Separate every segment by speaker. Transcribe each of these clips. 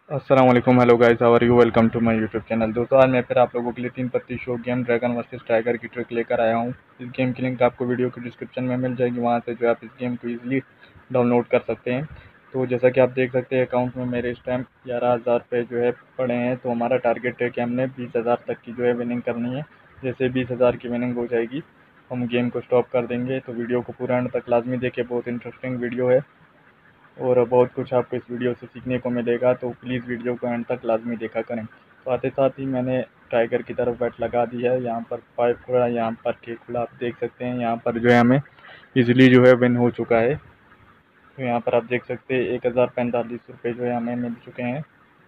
Speaker 1: अस्सलाम वालेकुम, hello guys, how are you, welcome to my YouTube channel. दोस्तों, आज मैं फिर आप लोगों के लिए 3 पत्ती show game dragon versus tiger की ट्रिक लेकर आया हूं। इस गेम की लिंक आपको वीडियो के डिस्क्रिप्शन में मिल जाएगी, वहां से जो आप इस गेम को ईजिली डाउनलोड कर सकते हैं। तो जैसा कि आप देख सकते हैं, अकाउंट में मेरे इस टाइम 11,000 रुपये जो है पड़े हैं। तो हमारा टारगेट है कि हमने 20,000 तक की जो है विनिंग करनी है। जैसे 20,000 की विनिंग हो जाएगी, हम गेम को स्टॉप कर देंगे। तो वीडियो को पूरा एंड तक लाजमी देखें, बहुत इंटरेस्टिंग वीडियो है और बहुत कुछ आपको इस वीडियो से सीखने को मिलेगा। तो प्लीज़ वीडियो को एंड तक लाजमी देखा करें। तो आते साथ ही मैंने टाइगर की तरफ बैट लगा दी है। यहाँ पर 5 खुला, यहाँ पर 6 खुला, आप देख सकते हैं। यहाँ पर जो है हमें इजीली जो है विन हो चुका है। तो यहाँ पर आप देख सकते हैं 1,045 रुपये जो है हमें मिल चुके हैं।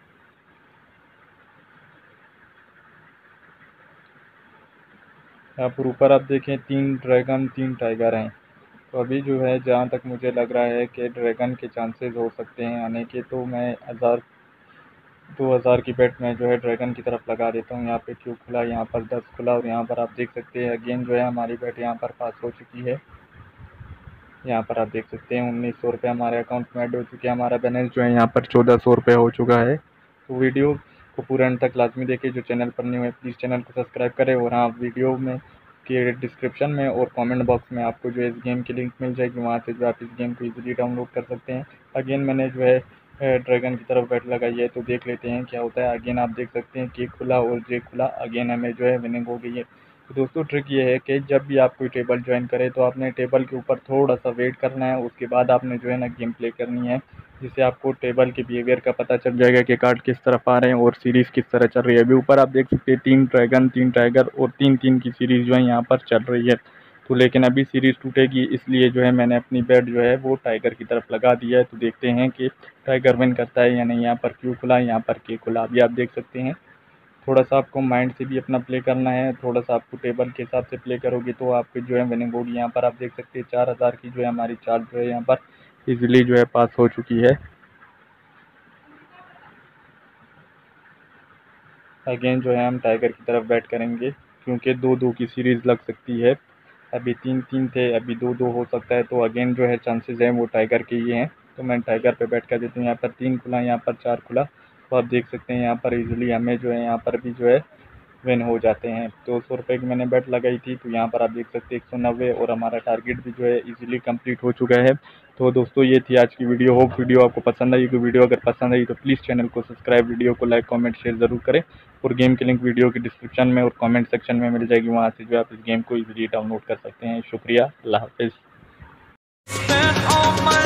Speaker 1: यहाँ पर ऊपर आप देखें 3 ड्रैगन 3 टाइगर हैं। तो अभी जो है जहाँ तक मुझे लग रहा है कि ड्रैगन के चांसेस हो सकते हैं आने के, तो मैं 2,000 की बेट में जो है ड्रैगन की तरफ लगा देता हूँ। यहाँ पे क्यू खुला, यहाँ पर 10 खुला और यहाँ पर आप देख सकते हैं अगेन जो है हमारी बेट यहाँ पर पास हो चुकी है। यहाँ पर आप देख सकते हैं 1,900 रुपये हमारे अकाउंट में ऐड हो चुके हैं। हमारा बैलेंस जो है यहाँ पर 1,400 रुपये हो चुका है। तो वीडियो को पूरा एंड तक लाजमी देखें। जो चैनल पर न्यू है प्लीज़ चैनल को सब्सक्राइब करें। और हाँ, वीडियो में के डिस्क्रिप्शन में और कमेंट बॉक्स में आपको जो है इस गेम की लिंक मिल जाएगी, वहाँ से जो आप इस गेम को ईजिली डाउनलोड कर सकते हैं। अगेन मैंने जो है ड्रैगन की तरफ बैट लगाई है, तो देख लेते हैं क्या होता है। अगेन आप देख सकते हैं के खुला और जे खुला, अगेन हमें जो है विनिंग हो गई है। तो दोस्तों, ट्रिक ये है कि जब भी आप कोई टेबल ज्वाइन करें तो आपने टेबल के ऊपर थोड़ा सा वेट करना है, उसके बाद आपने जो है ना गेम प्ले करनी है, जिससे आपको टेबल के बिहेवियर का पता चल जाएगा कि कार्ड किस तरफ आ रहे हैं और सीरीज़ किस तरह चल रही है। अभी ऊपर आप देख सकते हैं 3 ड्रैगन 3 टाइगर और 3-3 की सीरीज़ जो है यहाँ पर चल रही है। तो लेकिन अभी सीरीज़ टूटेगी, इसलिए जो है मैंने अपनी बेट जो है वो टाइगर की तरफ लगा दी है। तो देखते हैं कि टाइगर विन करता है या नहीं। यहाँ पर क्यू खुला, यहाँ पर के खुला, अभी आप देख सकते हैं। थोड़ा सा आपको माइंड से भी अपना प्ले करना है, थोड़ा सा आपको टेबल के हिसाब से प्ले करोगे तो आपकी जो है विनिंग होगी। यहाँ पर आप देख सकते हैं 4,000 की जो है हमारी चार्ज जो है यहाँ पर इजीली जो है पास हो चुकी है। अगेन जो है हम टाइगर की तरफ बैट करेंगे, क्योंकि 2-2 की सीरीज़ लग सकती है। अभी 3-3 थे, अभी 2-2 हो सकता है। तो अगेन जो है चांसेस हैं वो टाइगर के ही हैं। तो मैं टाइगर पे बैट कर देता हूँ। यहाँ पर 3 खुला, यहाँ पर 4 खुला। तो आप देख सकते हैं यहाँ पर इजीली हमें जो है यहाँ पर भी जो है विन हो जाते हैं। 200 रुपये की मैंने बेट लगाई थी, तो यहाँ पर आप देख सकते हैं 190 और हमारा टारगेट भी जो है इजीली कंप्लीट हो चुका है। तो दोस्तों, ये थी आज की वीडियो। होप वीडियो आपको पसंद आई। तो वीडियो अगर पसंद आई तो प्लीज़ चैनल को सब्सक्राइब, वीडियो को लाइक कमेंट शेयर ज़रूर करें। और गेम की लिंक वीडियो के डिस्क्रिप्शन में और कमेंट सेक्शन में मिल जाएगी, वहाँ से जो आप इस गेम को इजीली डाउनलोड कर सकते हैं। शुक्रिया, अल्लाह हाफिज़।